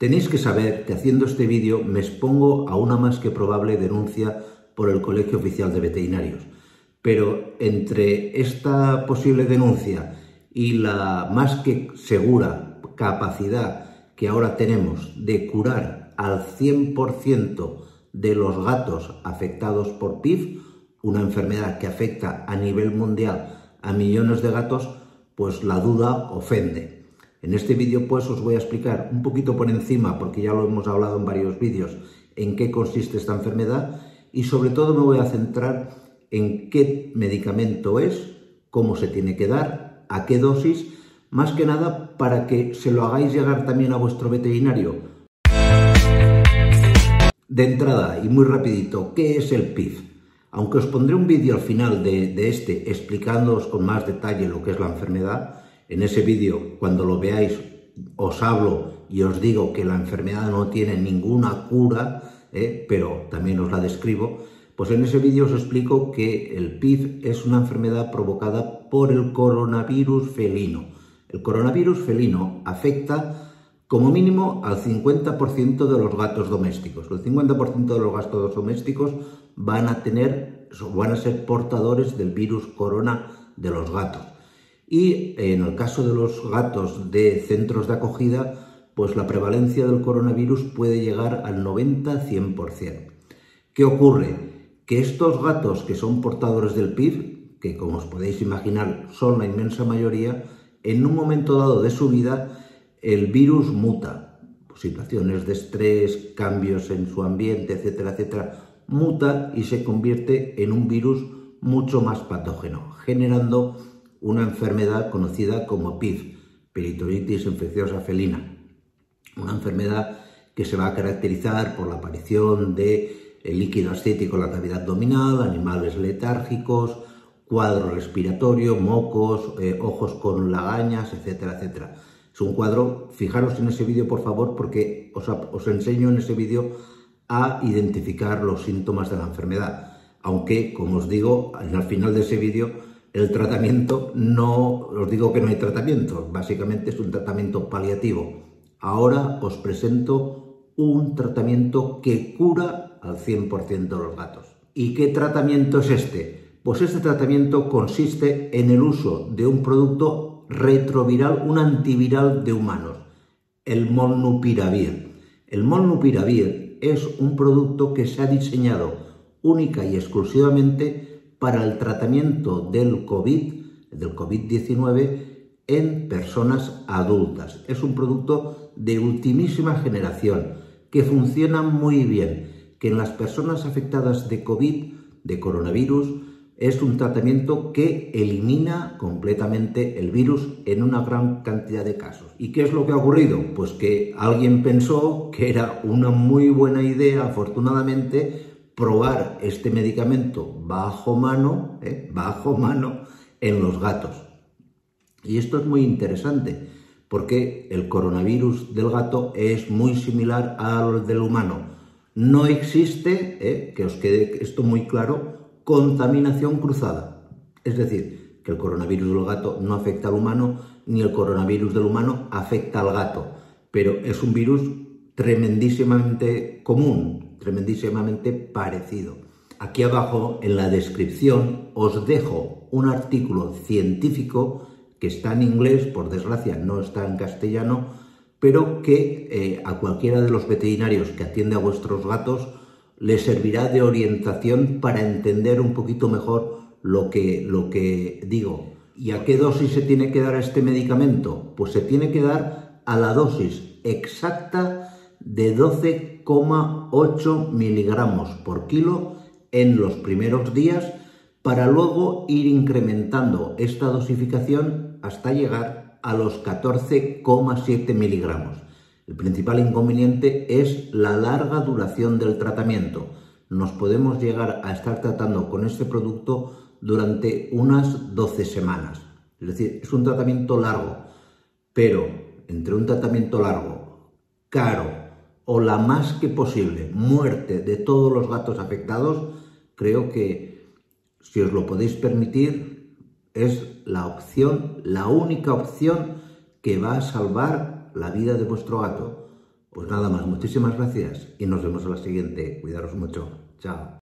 Tenéis que saber que haciendo este vídeo me expongo a una más que probable denuncia por el Colegio Oficial de Veterinarios. Pero entre esta posible denuncia y la más que segura capacidad que ahora tenemos de curar al 100% de los gatos afectados por PIF, una enfermedad que afecta a nivel mundial a millones de gatos, pues la duda ofende. En este vídeo pues os voy a explicar un poquito por encima, porque ya lo hemos hablado en varios vídeos, en qué consiste esta enfermedad y sobre todo me voy a centrar en qué medicamento es, cómo se tiene que dar, a qué dosis, más que nada para que se lo hagáis llegar también a vuestro veterinario. De entrada y muy rapidito, ¿qué es el PIF? Aunque os pondré un vídeo al final de este explicándoos con más detalle lo que es la enfermedad, en ese vídeo, cuando lo veáis, os hablo y os digo que la enfermedad no tiene ninguna cura, pero también os la describo. Pues en ese vídeo os explico que el PIF es una enfermedad provocada por el coronavirus felino. El coronavirus felino afecta como mínimo al 50% de los gatos domésticos. El 50% de los gatos domésticos van a ser portadores del virus corona de los gatos. Y en el caso de los gatos de centros de acogida, pues la prevalencia del coronavirus puede llegar al 90-100%. ¿Qué ocurre? Que estos gatos que son portadores del PIF, que como os podéis imaginar son la inmensa mayoría, en un momento dado de su vida el virus muta. Situaciones de estrés, cambios en su ambiente, etcétera, etcétera, muta y se convierte en un virus mucho más patógeno, generando una enfermedad conocida como PIF, peritonitis infecciosa felina. Una enfermedad que se va a caracterizar por la aparición de líquido ascético en la cavidad abdominal, animales letárgicos, cuadro respiratorio, mocos, ojos con lagañas, etcétera, etcétera. Es un cuadro, fijaros en ese vídeo por favor, porque os enseño en ese vídeo a identificar los síntomas de la enfermedad. Aunque, como os digo, al final de ese vídeo, el tratamiento no, os digo que no hay tratamiento, básicamente es un tratamiento paliativo. Ahora os presento un tratamiento que cura al 100% de los gatos. ¿Y qué tratamiento es este? Pues este tratamiento consiste en el uso de un producto retroviral, un antiviral de humanos, el molnupiravir. El molnupiravir es un producto que se ha diseñado única y exclusivamente para el tratamiento del COVID-19 en personas adultas. Es un producto de ultimísima generación que funciona muy bien, que en las personas afectadas de COVID, de coronavirus, es un tratamiento que elimina completamente el virus en una gran cantidad de casos. ¿Y qué es lo que ha ocurrido? Pues que alguien pensó que era una muy buena idea, afortunadamente, probar este medicamento bajo mano en los gatos. Y esto es muy interesante porque el coronavirus del gato es muy similar al del humano. No existe, que os quede esto muy claro, contaminación cruzada. Es decir, que el coronavirus del gato no afecta al humano, ni el coronavirus del humano afecta al gato. Pero es un virus tremendísimamente común, tremendísimamente parecido. Aquí abajo en la descripción os dejo un artículo científico que está en inglés, por desgracia no está en castellano, pero que a cualquiera de los veterinarios que atiende a vuestros gatos les servirá de orientación para entender un poquito mejor lo que digo. ¿Y a qué dosis se tiene que dar este medicamento? Pues se tiene que dar a la dosis exacta de 12,8 miligramos por kilo en los primeros días, para luego ir incrementando esta dosificación hasta llegar a los 14,7 miligramos. El principal inconveniente es la larga duración del tratamiento. Nos podemos llegar a estar tratando con este producto durante unas 12 semanas. Es decir, es un tratamiento largo, pero entre un tratamiento largo, caro o la más que posible muerte de todos los gatos afectados, creo que si os lo podéis permitir es la opción, la única opción que va a salvar la vida de vuestro gato. Pues nada más, muchísimas gracias y nos vemos en la siguiente. Cuidaros mucho. Chao.